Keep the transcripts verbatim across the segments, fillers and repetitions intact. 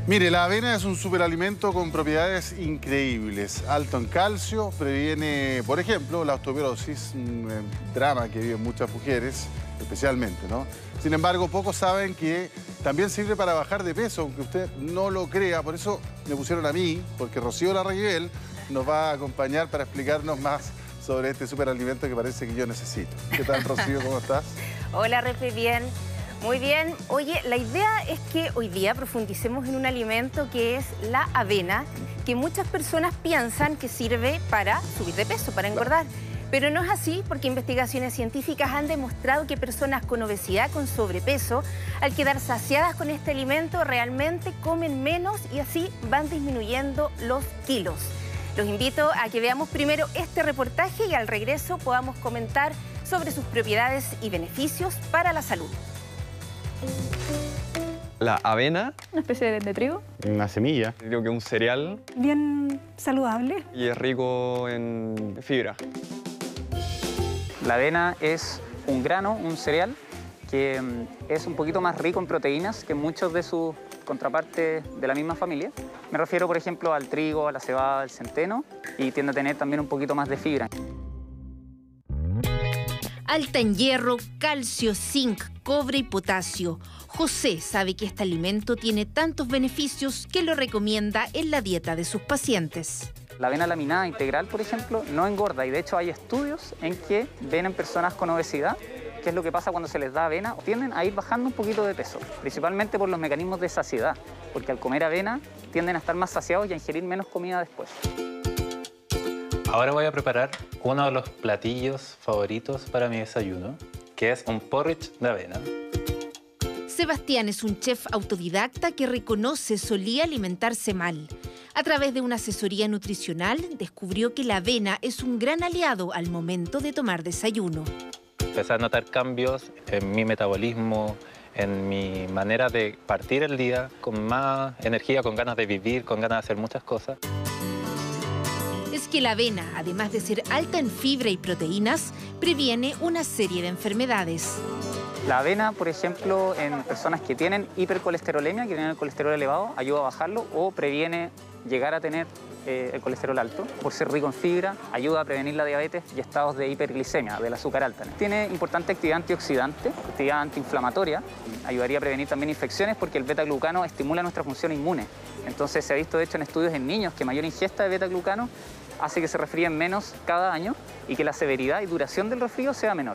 Mire, la avena es un superalimento con propiedades increíbles. Alto en calcio, previene, por ejemplo, la osteoporosis, un eh, drama que viven muchas mujeres, especialmente, ¿no? Sin embargo, pocos saben que también sirve para bajar de peso, aunque usted no lo crea. Por eso me pusieron a mí, porque Rocío Larraguibel nos va a acompañar para explicarnos más sobre este superalimento que parece que yo necesito. ¿Qué tal, Rocío? ¿Cómo estás? Hola, Refe, bien. Muy bien. Oye, la idea es que hoy día profundicemos en un alimento que es la avena, que muchas personas piensan que sirve para subir de peso, para engordar. Pero no es así, porque investigaciones científicas han demostrado que personas con obesidad, con sobrepeso, al quedar saciadas con este alimento, realmente comen menos y así van disminuyendo los kilos. Los invito a que veamos primero este reportaje y al regreso podamos comentar sobre sus propiedades y beneficios para la salud. La avena. Una especie de, de trigo. Una semilla. Creo que un cereal. Bien saludable. Y es rico en fibra. La avena es un grano, un cereal, que es un poquito más rico en proteínas que muchos de sus contrapartes de la misma familia. Me refiero, por ejemplo, al trigo, a la cebada, al centeno, y tiende a tener también un poquito más de fibra. Alta en hierro, calcio, zinc, cobre y potasio. José sabe que este alimento tiene tantos beneficios que lo recomienda en la dieta de sus pacientes. La avena laminada integral, por ejemplo, no engorda y de hecho hay estudios en que ven en personas con obesidad qué es lo que pasa cuando se les da avena, tienden a ir bajando un poquito de peso, principalmente por los mecanismos de saciedad, porque al comer avena tienden a estar más saciados y a ingerir menos comida después. Ahora voy a preparar uno de los platillos favoritos para mi desayuno, que es un porridge de avena. Sebastián es un chef autodidacta que reconoce solía alimentarse mal. A través de una asesoría nutricional, descubrió que la avena es un gran aliado al momento de tomar desayuno. Empecé a notar cambios en mi metabolismo, en mi manera de partir el día, con más energía, con ganas de vivir, con ganas de hacer muchas cosas. Es que la avena, además de ser alta en fibra y proteínas, previene una serie de enfermedades. La avena, por ejemplo, en personas que tienen hipercolesterolemia, que tienen el colesterol elevado, ayuda a bajarlo o previene llegar a tener eh, el colesterol alto. Por ser rico en fibra, ayuda a prevenir la diabetes y estados de hiperglicemia, del azúcar alta. Tiene importante actividad antioxidante, actividad antiinflamatoria, ayudaría a prevenir también infecciones porque el beta-glucano estimula nuestra función inmune. Entonces se ha visto, de hecho, en estudios en niños que mayor ingesta de beta-glucano hace que se resfríen menos cada año y que la severidad y duración del resfrío sea menor.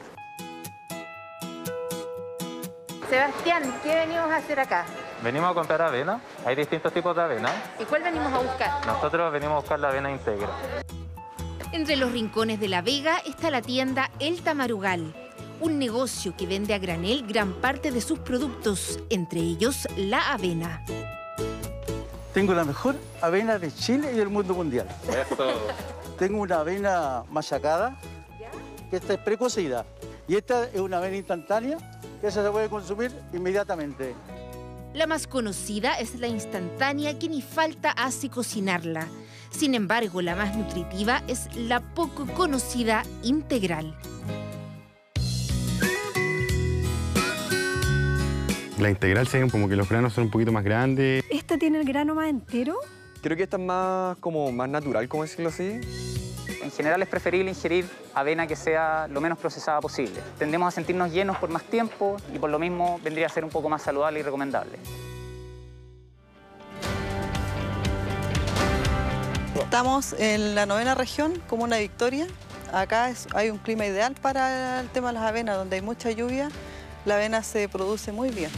Sebastián, ¿qué venimos a hacer acá? Venimos a comprar avena. Hay distintos tipos de avena. ¿Y cuál venimos a buscar? Nosotros venimos a buscar la avena íntegra. Entre los rincones de La Vega está la tienda El Tamarugal, un negocio que vende a granel gran parte de sus productos, entre ellos la avena. Tengo la mejor avena de Chile y del mundo mundial. Esto. Tengo una avena machacada, que esta es precocida. Y esta es una avena instantánea, que esa se puede consumir inmediatamente. La más conocida es la instantánea, que ni falta hace cocinarla. Sin embargo, la más nutritiva es la poco conocida integral. La integral se ve como que los granos son un poquito más grandes. ¿Esta tiene el grano más entero? Creo que esta es más, como, más natural, como decirlo así. En general es preferible ingerir avena que sea lo menos procesada posible. Tendemos a sentirnos llenos por más tiempo y por lo mismo vendría a ser un poco más saludable y recomendable. Estamos en la novena región, Comuna Victoria. Acá es, hay un clima ideal para el tema de las avenas, donde hay mucha lluvia. La avena se produce muy bien.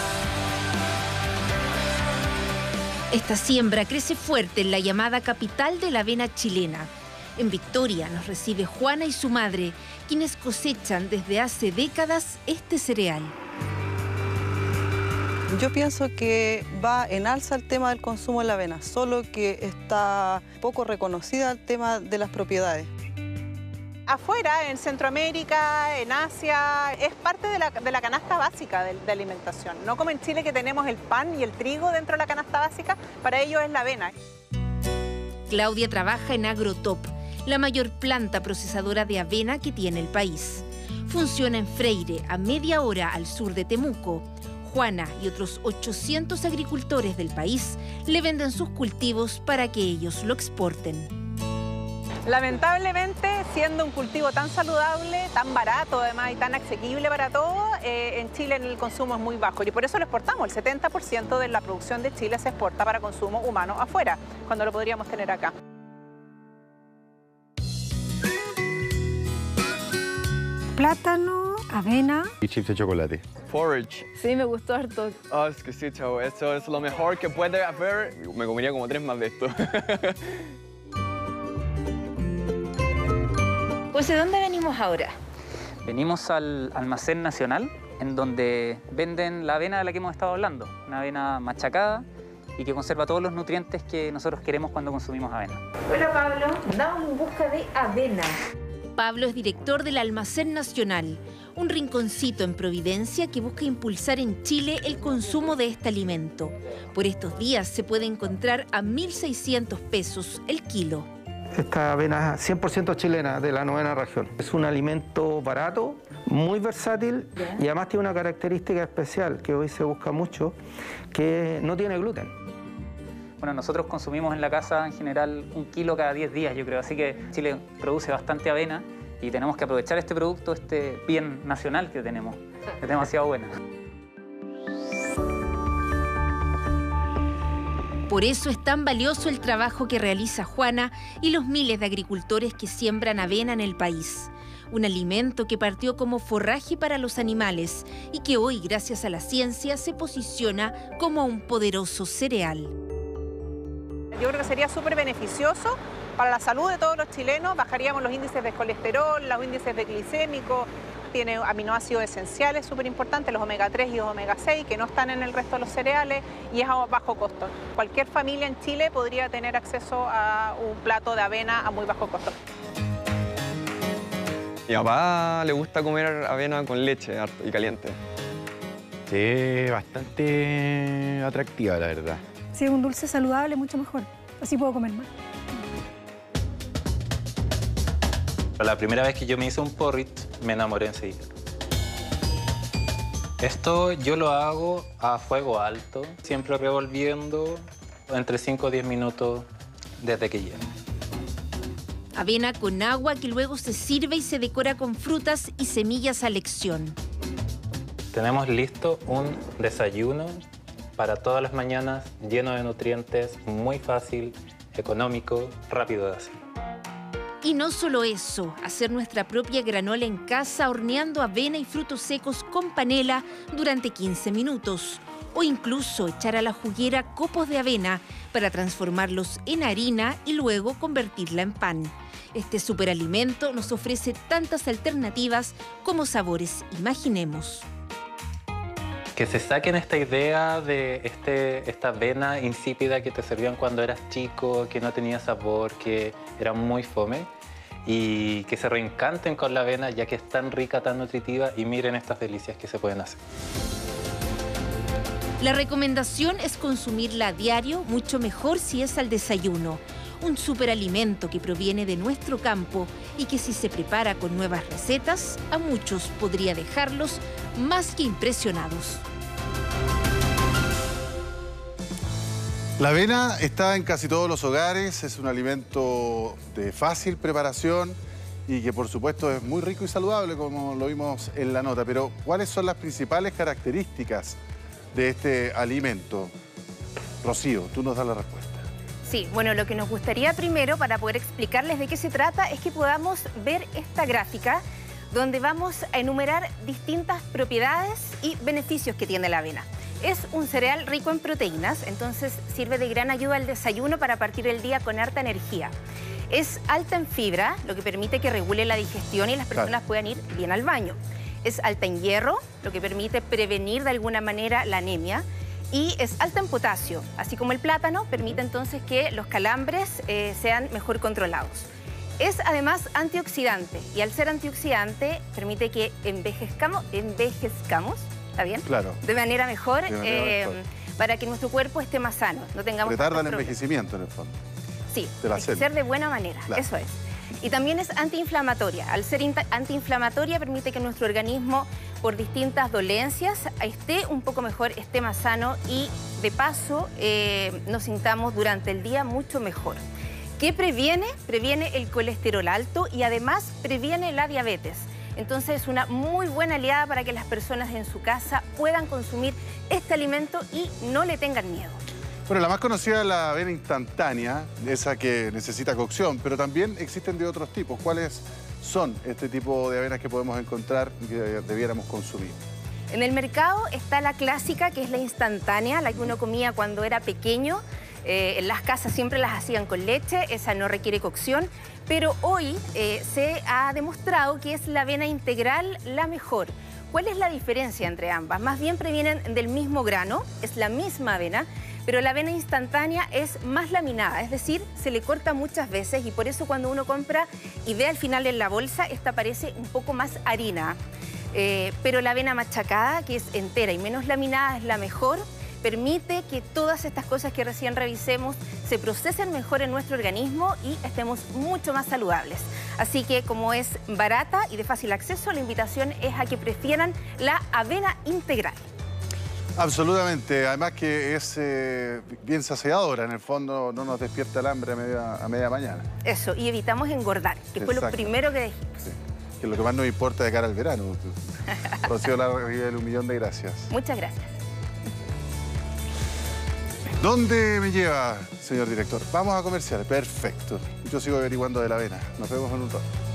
Esta siembra crece fuerte en la llamada capital de la avena chilena. En Victoria nos recibe Juana y su madre, quienes cosechan desde hace décadas este cereal. Yo pienso que va en alza el tema del consumo de la avena, solo que está poco reconocida el tema de las propiedades. Afuera, en Centroamérica, en Asia, es parte de la, de la canasta básica de, de alimentación. No como en Chile, que tenemos el pan y el trigo dentro de la canasta básica, para ellos es la avena. Claudia trabaja en Agrotop, la mayor planta procesadora de avena que tiene el país. Funciona en Freire, a media hora al sur de Temuco. Juana y otros ochocientos agricultores del país le venden sus cultivos para que ellos lo exporten. Lamentablemente, siendo un cultivo tan saludable, tan barato además y tan asequible para todos, eh, en Chile el consumo es muy bajo y por eso lo exportamos. El setenta por ciento de la producción de Chile se exporta para consumo humano afuera, cuando lo podríamos tener acá. Plátano, avena. Y chips de chocolate. Porridge. Sí, me gustó harto. Oh, es que sí, chavo, eso es lo mejor que puede haber. Me comería como tres más de esto. José, ¿dónde venimos ahora? Venimos al Almacén Nacional, en donde venden la avena de la que hemos estado hablando. Una avena machacada y que conserva todos los nutrientes que nosotros queremos cuando consumimos avena. Hola Pablo, andamos en busca de avena. Pablo es director del Almacén Nacional, un rinconcito en Providencia que busca impulsar en Chile el consumo de este alimento. Por estos días se puede encontrar a mil seiscientos pesos el kilo. Esta avena es cien por ciento chilena, de la novena región. Es un alimento barato, muy versátil y además tiene una característica especial que hoy se busca mucho, que no tiene gluten. Bueno, nosotros consumimos en la casa en general un kilo cada diez días, yo creo, así que Chile produce bastante avena y tenemos que aprovechar este producto, este bien nacional que tenemos. Es demasiado buena. Por eso es tan valioso el trabajo que realiza Juana y los miles de agricultores que siembran avena en el país. Un alimento que partió como forraje para los animales y que hoy, gracias a la ciencia, se posiciona como un poderoso cereal. Yo creo que sería súper beneficioso para la salud de todos los chilenos. Bajaríamos los índices de colesterol, los índices de glicémico. Tiene aminoácidos esenciales súper importantes, los omega tres y los omega seis, que no están en el resto de los cereales y es a bajo costo. Cualquier familia en Chile podría tener acceso a un plato de avena a muy bajo costo. Mi papá le gusta comer avena con leche harto y caliente. Sí, bastante atractiva, la verdad. Si es un dulce saludable, mucho mejor. Así puedo comer más. La primera vez que yo me hice un porridge, me enamoré enseguida. Esto yo lo hago a fuego alto, siempre revolviendo entre cinco o diez minutos desde que lleno. Avena con agua que luego se sirve y se decora con frutas y semillas a elección. Tenemos listo un desayuno para todas las mañanas, lleno de nutrientes, muy fácil, económico, rápido de hacer. Y no solo eso, hacer nuestra propia granola en casa horneando avena y frutos secos con panela durante quince minutos. O incluso echar a la juguera copos de avena para transformarlos en harina y luego convertirla en pan. Este superalimento nos ofrece tantas alternativas como sabores imaginemos. Que se saquen esta idea de este, esta avena insípida que te servían cuando eras chico, que no tenía sabor, que era muy fome, y que se reencanten con la avena ya que es tan rica, tan nutritiva, y miren estas delicias que se pueden hacer. La recomendación es consumirla a diario, mucho mejor si es al desayuno. Un superalimento que proviene de nuestro campo y que si se prepara con nuevas recetas, a muchos podría dejarlos más que impresionados. La avena está en casi todos los hogares, es un alimento de fácil preparación y que por supuesto es muy rico y saludable, como lo vimos en la nota. Pero, ¿cuáles son las principales características de este alimento? Rocío, tú nos das la respuesta. Sí, bueno, lo que nos gustaría primero, para poder explicarles de qué se trata, es que podamos ver esta gráfica donde vamos a enumerar distintas propiedades y beneficios que tiene la avena. Es un cereal rico en proteínas, entonces sirve de gran ayuda al desayuno para partir el día con harta energía. Es alta en fibra, lo que permite que regule la digestión y las personas claro. puedan ir bien al baño. Es alta en hierro, lo que permite prevenir de alguna manera la anemia. Y es alta en potasio, así como el plátano, permite entonces que los calambres eh, sean mejor controlados. Es además antioxidante y al ser antioxidante permite que envejezcamos, envejezcamos ¿está bien? Claro. De manera mejor, de manera eh, mejor. para que nuestro cuerpo esté más sano, no tengamos retarda el problemas. envejecimiento en el fondo. Sí, de la envejecer de buena manera, claro. eso es. Y también es antiinflamatoria. Al ser antiinflamatoria permite que nuestro organismo, por distintas dolencias, esté un poco mejor, esté más sano y de paso eh, nos sintamos durante el día mucho mejor. ¿Qué previene? Previene el colesterol alto y además previene la diabetes. Entonces es una muy buena aliada para que las personas en su casa puedan consumir este alimento y no le tengan miedo. Bueno, la más conocida es la avena instantánea, esa que necesita cocción, pero también existen de otros tipos. ¿Cuáles son este tipo de avenas que podemos encontrar y que debiéramos consumir? En el mercado está la clásica, que es la instantánea, la que uno comía cuando era pequeño. Eh, en las casas siempre las hacían con leche, esa no requiere cocción, pero hoy eh, se ha demostrado que es la avena integral la mejor. ¿Cuál es la diferencia entre ambas? Más bien previenen del mismo grano, es la misma avena, pero la avena instantánea es más laminada, es decir, se le corta muchas veces y por eso cuando uno compra y ve al final en la bolsa, esta parece un poco más harina. Eh, pero la avena machacada, que es entera y menos laminada, es la mejor. Permite que todas estas cosas que recién revisemos se procesen mejor en nuestro organismo y estemos mucho más saludables. Así que como es barata y de fácil acceso, la invitación es a que prefieran la avena integral. Absolutamente, además que es eh, bien saciadora, en el fondo no nos despierta el hambre a media, a media mañana. Eso, y evitamos engordar, que fue lo primero que dijimos. Sí, que es lo que más nos importa de cara al verano. Rocío Larraguibel, un millón de gracias. Muchas gracias. ¿Dónde me lleva, señor director? Vamos a comerciales, perfecto. Yo sigo averiguando de la avena. Nos vemos en un rato.